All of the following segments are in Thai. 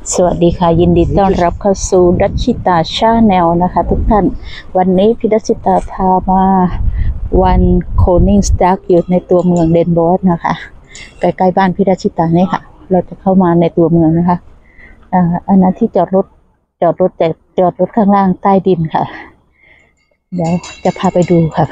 สวัสดีค่ะยินดีต้อนรับเข้าสู่ดัชชิตาชาแนลนะคะทุกท่านวันนี้พี่ดัชชิตาพามาวันโคนิงสตาร์กอยู่ในตัวเมืองเดนบอร์นะคะใกล้ๆบ้านพี่ดัชชิตานี่ค่ะเราจะเข้ามาในตัวเมืองนะคะอันนั้นที่จอดรถแต่จอดรถข้างล่างใต้ดินค่ะเดี๋ยวจะพาไปดูค่ะ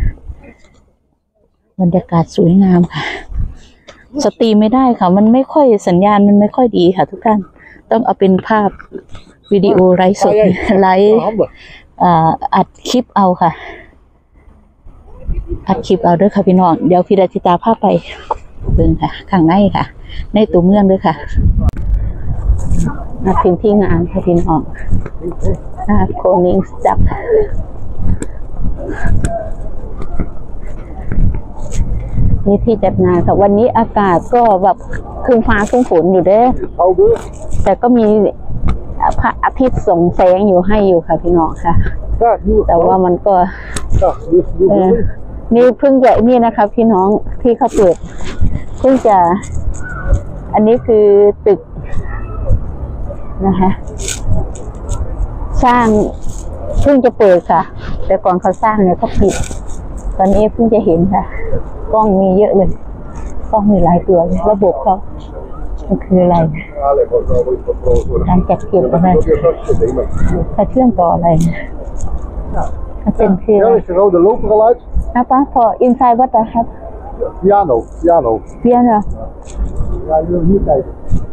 บรรยากาศสวยงามค่ะสตรีมไม่ได้ค่ะมันไม่ค่อยสัญญาณมันไม่ค่อยดีค่ะทุกท่านต้องเอาเป็นภาพวิดีโอไลฟ์สดไลฟ์อัดคลิปเอาค่ะอัดคลิปเอาด้วยค่ะพี่น้องเดี๋ยวพี่ราชิตาพาไปเบิ่งค่ะข้างในค่ะในตัวเมืองด้วยค่ะมาถึงที่งานค่ะพี่น้องโคนิงสตักนี่ที่จัดงานค่ะวันนี้อากาศก็แบบครึ้มฟ้าครึ้มฝนอยู่เด้อแต่ก็มีพระอาทิตย์ส่องแสงอยู่ให้อยู่ค่ะพี่น้องค่ะแต่ว่ามันก็นี่เพิ่งจะนี่นะคะพี่น้องที่เขาเปิดเพิ่งจะอันนี้คือตึกนะคะสร้างเพิ่งจะเปิดค่ะแต่ก่อนเขาสร้างเนี่ยเขาปิดตอนนี้เพิ่งจะเห็นค่ะกล้องมีเยอะเลยกล้องมีหลายตัวระบบเขามันคืออะไรการจัดเก็บอะไรกระเชื่อมต่ออะไรเป็นคือนะป้าพอ inside what I have piano piano ja je wil hier kijken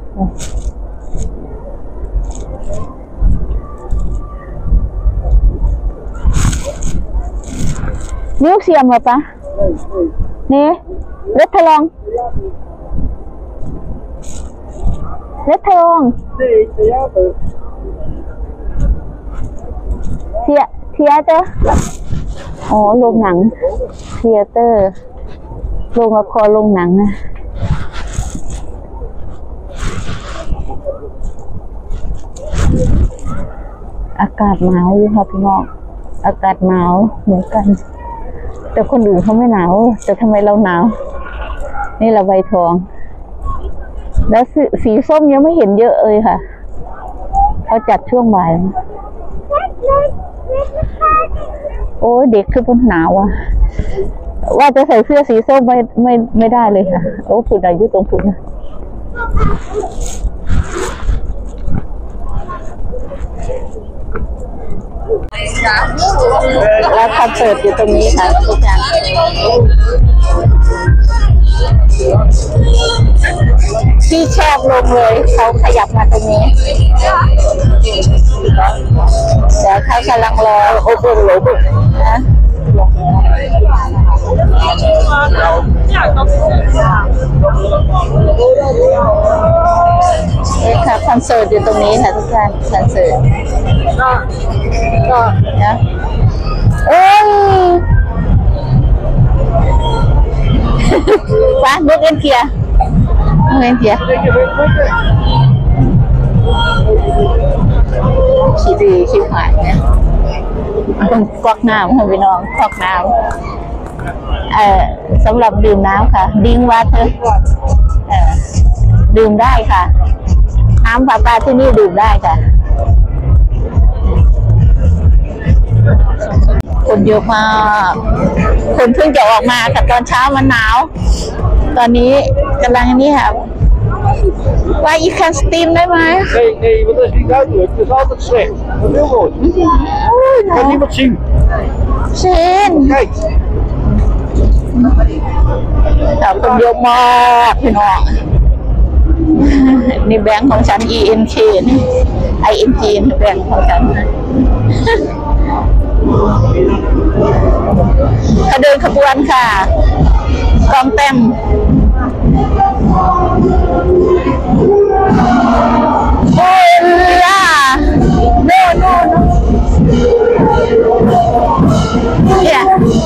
museum เหรอป้านี่เล็ดทะลองเล็ดทะลองเทียเตอร์อ๋อโรงหนังเทียเตอร์โรงละครโรงหนังนะอากาศหนาวอยู่ค่ะพี่น้องอากาศหนาวเหมือนกันแต่คนอื่นเขาไม่หนาวแต่ทำไมเราหนาวนี่เราใบทองแล้วสีส้มยังไม่เห็นเยอะเลยค่ะเขาจัดช่วงบ่ายโอ้ยเด็กคือมันหนาวอ่ะว่าจะใส่เสื้อสีส้มไม่ได้เลยค่ะโอ้ฝุ่นอายุตรงฝุ่นนะแล้วคอนเสิร์ตอยู่ตรงนี้ค่ะทุกอย่างที่แคบลงเลยเขาขยับมาตรงนี้เดี๋ยวเขากำลังรอโอ้โหนะนี่ค่ะคอนเสิร์ตอยู่ตรงนี้ค่ะทุกท่านคอนเสิร์ตนะเอ้ยป้าเบิกเอ็นเกียร์ขี้ดีขี้หายเนี่ยต้องกวักน้ำค่ะพี่น้องกวักน้ำสำหรับดื่มน้ำค่ะดิ้งวัดดื่มได้ค่ะน้ำประปาที่นี่ดื่มได้ค่ะคนเยอะมากคนเพิ่งจะออกมาแต่ตอนเช้ามันหนาวตอนนี้กำลังนี่ค่ะว่าอีกคันสตรีมได้ไหม nee want dat is niet duidelijk het is altijd slecht dat wil nooit kan niemand zien เชน kijk แต่คนเยอะมากพี่น้องนี่แบงค์ของฉัน ENK นี่ ING แบงค์ของฉันเขาเดินขบวนค่ะกองเต็มโอ้ยล่ะโน่เนี่ย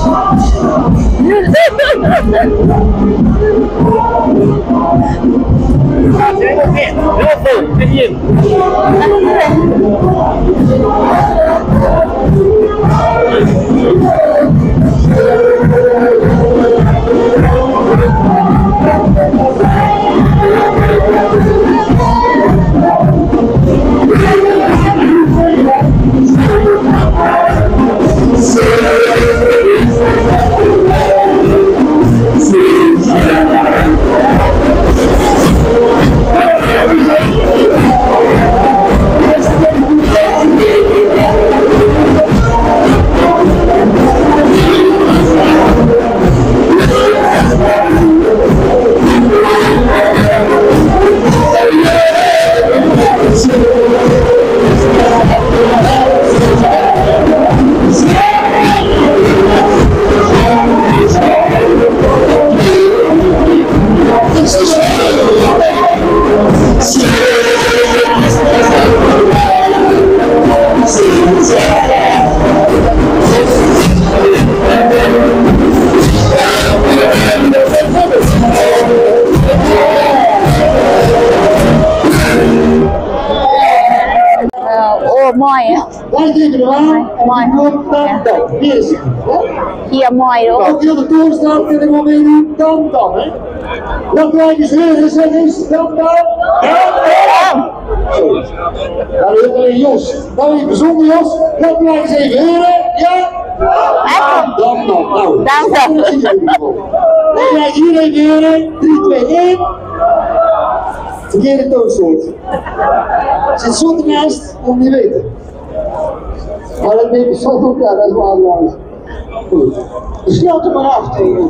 heel veel en hier โอ้มอยอ่ะ Wij denken eraan om die knop dan. Hier is hij. เฮียมอยด้วย Als heel de toer staat, kan ik wel meedoen. Dan. Hè? Laat wij eens heren zeggen eens. Dan. Nou, alleen Jos. Nou, even bijzonder Jos. Laat wij eens even heren. Ja? Dan. Nou. Dan. Laat wij hier even heren. 3, 2, 1. Verkeerde toonsoort. Zit zo ernaast, om niet weten. Maar dat neemt zo goed aan, dat is wel belangrijk. Goed. Dus sluit hem maar af tegen.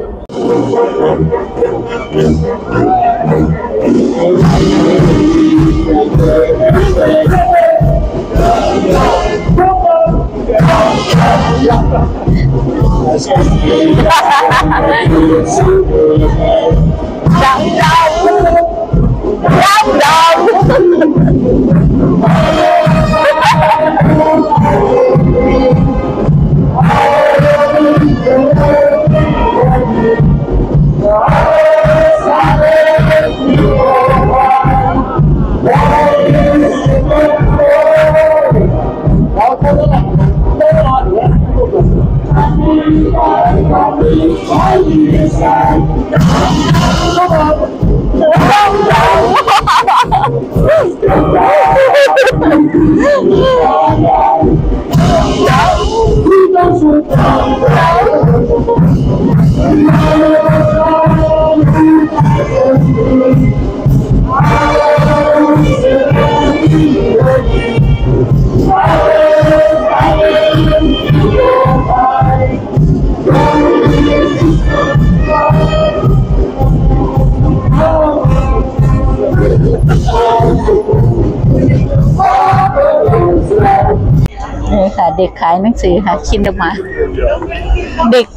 นี่ค่ะเด็กขายหนังสือค่ะชินดามาเด็ก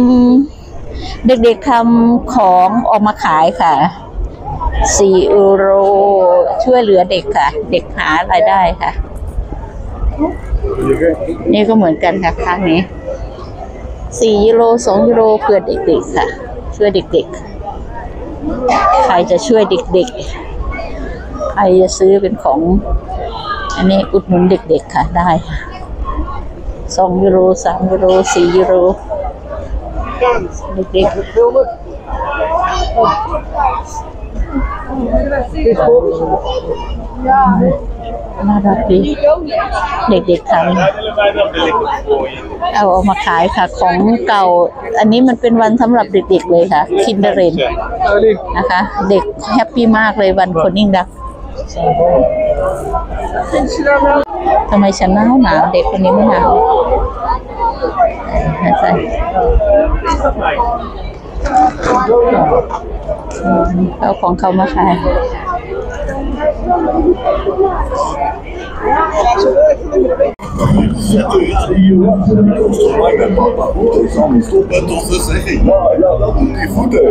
ทำของออกมาขายค่ะ€4ช่วยเหลือเด็กค่ะเด็กหารายได้ค่ะนี่ก็เหมือนกันค่ะข้างนี้€4 €2เพื่อเด็กๆค่ะช่วยเด็กๆใครจะช่วยเด็กๆใครจะซื้อเป็นของอันนี้อุดหนุนเด็กๆค่ะได้ค่ะ€2 €3 €4เด็กๆน่ารักดีเด็กๆทำเอาออกมาขายค่ะของเก่าอันนี้มันเป็นวันสำหรับเด็กๆเลยค่ะคินเดอร์เรนนะคะเด็กแฮปปี้มากเลยวันคนยิ่งดักทำไมฉันหนาวเด็กคนนี้ไม่หนาวใช่เอาของเขามาขาย Stoppen toch te zeggen. Ja, dat doen die voeten.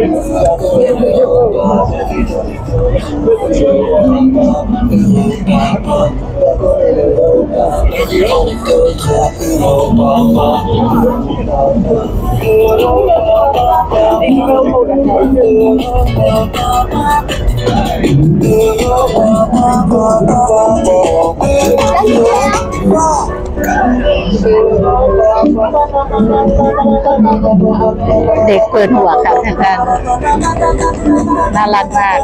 เด็กเปิดหัวค่ะทางการน่ารักมาก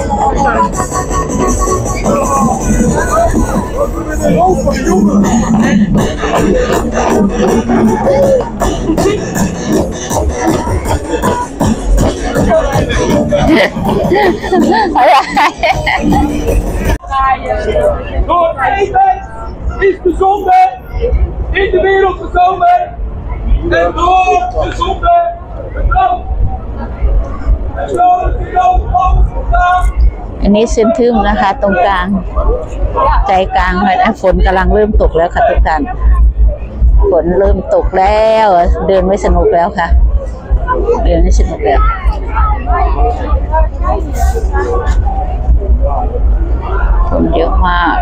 Door één mens is de zonde in de wereld gekomen en door de zonde betrapt. En zo is die dood overgegaan. อันนี้เส้นทึมนะคะตรงกลางใจกลางฝนกำลังเริ่มตกแล้วค่ะทุกท่านฝนเริ่มตกแล้วเดินไม่สนุกแล้วค่ะเดินไม่สนุกแล้วเยอะมาก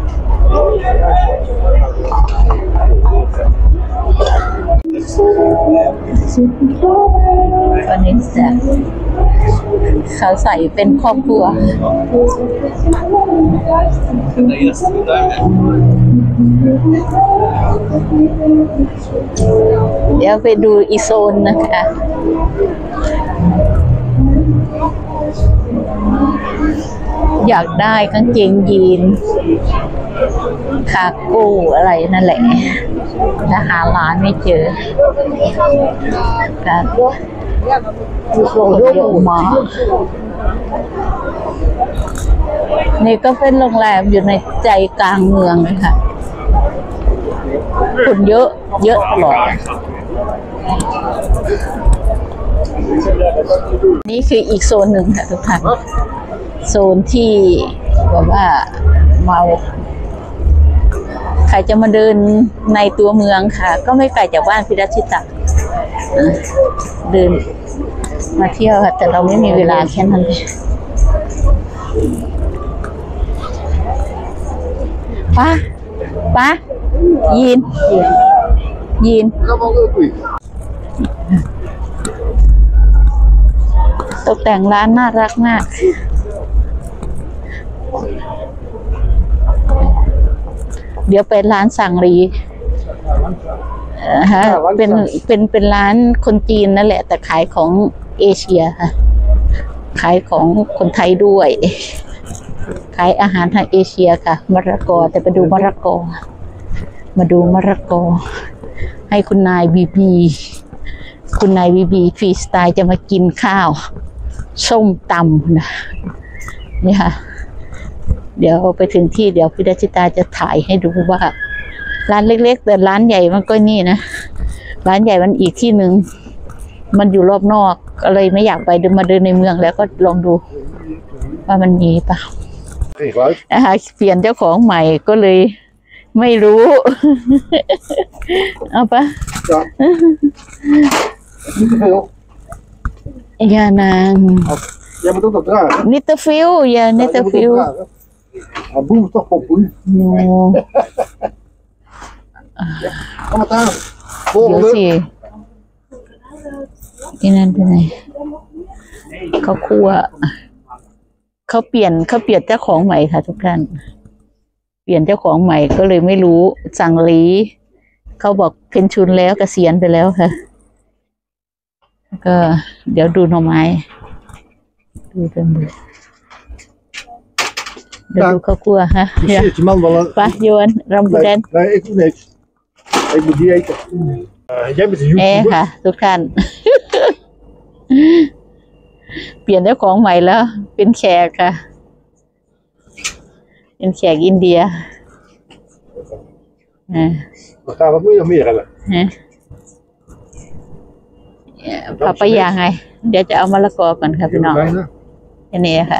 ก็เน้นแต่เขาใส่เป็นครอบครัวเดี๋ยวไปดูอีโซนนะคะ อยากได้กางเกงยีนคาโก้อะไรนั่นแหละแต่หาร้านไม่เจอแต่คนเยอะมากนี่ก็เป็นโรงแรมอยู่ในใจกลางเมืองเลยค่ะคนเยอะตลอดนี่คืออีกโซนหนึ่งค่ะทุกท่านโซนที่แบบว่ามาใครจะมาเดินในตัวเมืองค่ะก็ไม่ไกลจากบ้านพิรัชิตะเดินมาเที่ยวค่ะแต่เราไม่มีเวลาแค่นั้นป้ายีนตกแต่งร้านน่ารักมากเดี๋ยวไปร้านสังรีเป็นร้านคนจีนนั่นแหละแต่ขายของเอเชียค่ะขายของคนไทยด้วยขายอาหารทางเอเชียค่ะมะระกอแต่ไปดูมะระกอมาดูมะระกอให้คุณนายบีบีฟรีสไตล์จะมากินข้าวส้มตำนะนี่ค่ะเดี๋ยวไปถึงที่เดี๋ยวพิรัชิตาจะถ่ายให้ดูว่าร้านเล็กๆแต่ร้านใหญ่มันก็นี่นะร้านใหญ่มันอีกที่หนึ่งมันอยู่รอบนอกก็เลยไม่อยากไปเดินมาเดินในเมืองแล้วก็ลองดูว่ามันมีปะนะคะเปลี่ยนเจ้าของใหม่ก็เลยไม่รู้เอาปะยานางนิตฟิลอย่านิตฟิล Boem is toch wel boem. Kom maar aan. เดี๋ยวสิที่นั่นเป็นไงเขาคั่วเขาเปลี่ยนเจ้าของใหม่ค่ะทุกท่านเปลี่ยนเจ้าของใหม่ก็เลยไม่รู้สั่งลีเขาบอกเพนชุนแล้วเกษียณไปแล้วค่ะก็เดี๋ยวดูหน่อไม้ดูกันดูเดี๋ยวดูข้าวคั่วฮะไปโยนรำบุเดน Nee, ik doe niks. Ik moet die eten. Jij bent een YouTuber. ค่ะทุกท่าน เปลี่ยนเจ้าของใหม่แล้วเป็นแขกค่ะเป็นแขกอินเดีย Wat gaan we nog meer hebben? ปะปะยาไงเดี๋ยวจะเอามะละกอก่อนค่ะพี่น้องอันนี้ค่ะ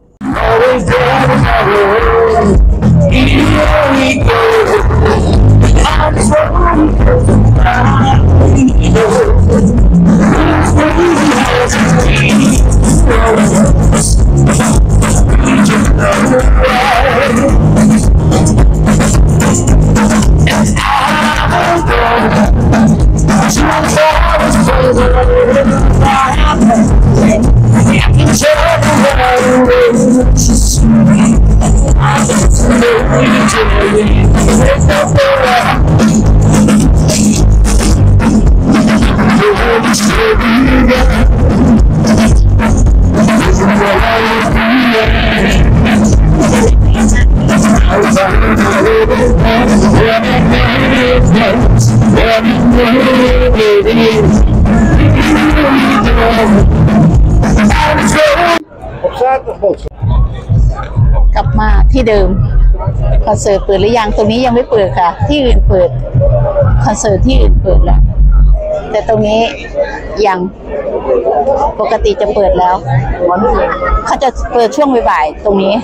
กลับมาที่เดิมคอนเสิร์ตเปิดหรือยังตรงนี้ยังไม่เปิดค่ะที่อื่นเปิดคอนเสิร์ตที่อื่นเปิดแล้วแต่ตรงนี้ยังปกติจะเปิดแล้วเขาจะเปิดช่วงบ่ายๆตรงนี้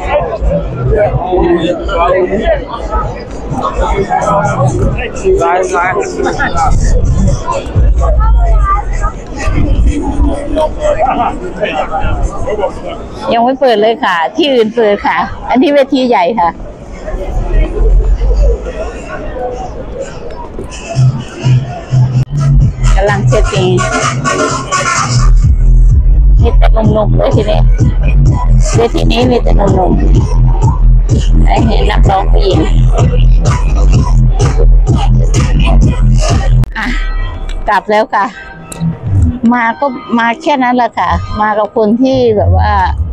ยังไม่เปิดเลยค่ะที่อื่นเปิดค่ะอันนี้เวทีใหญ่ค่ะกำลังเซตติ้งมีแต่หนุ่มๆเลยทีนี้เวทีนี้มีแต่หนุ่มๆได้เห็นนักร้องผู้หญิงอ่ะกลับแล้วค่ะมาก็มาแค่นั้นแหละค่ะมากับคนที่แบบว่า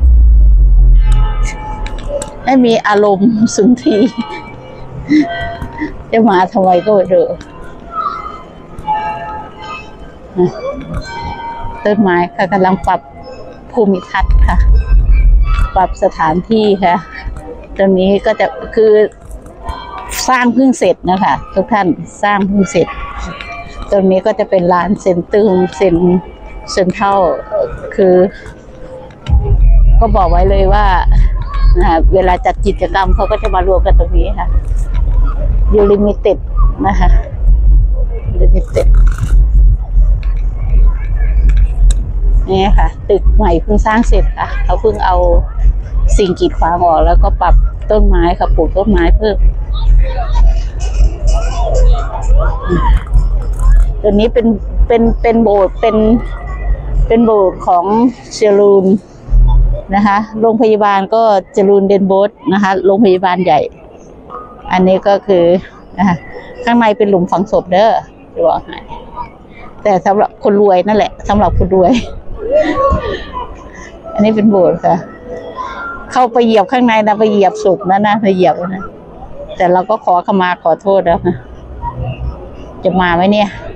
ไม่มีอารมณ์สุนทรีจะมาทำไมก็ไม่รู้ต้นไม้ค่ะกำลังปรับภูมิทัศน์ค่ะปรับสถานที่ค่ะตรงนี้ก็จะคือสร้างเพิ่งเสร็จนะคะทุกท่านสร้างเพิ่งเสร็จตรงนี้ก็จะเป็นลานเซ็นตึงเซ็นเท่าคือก็บอกไว้เลยว่าเวลาจัดกิจกรรมเขาก็จะมารวมกันตรงนี้ค่ะยูลิมิเต็ดนะคะลิมิเต็ดนี่ค่ะตึกใหม่เพิ่งสร้างเสร็จค่ะเขาเพิ่งเอาสิ่งกีดขวางออกแล้วก็ปรับต้นไม้ค่ะปลูกต้นไม้เพิ่มตัวนี้เป็นโบสถ์เป็นโบสถ์ของเจรูนนะคะโรงพยาบาลก็เจรูนเดนโบสถ์นะคะโรงพยาบาลใหญ่อันนี้ก็คือนะคะข้างในเป็นหลุมฝังศพเด้อจะบอกให้แต่สำหรับคนรวยนั่นแหละสำหรับคนรวยอันนี้เป็นโบสถ์ค่ะเข้าไปเหยียบข้างในนะไปเหยียบศพนะไปเหยียบนะแต่เราก็ขอขมาขอโทษแล้วนะจะมาไหมเนี่ย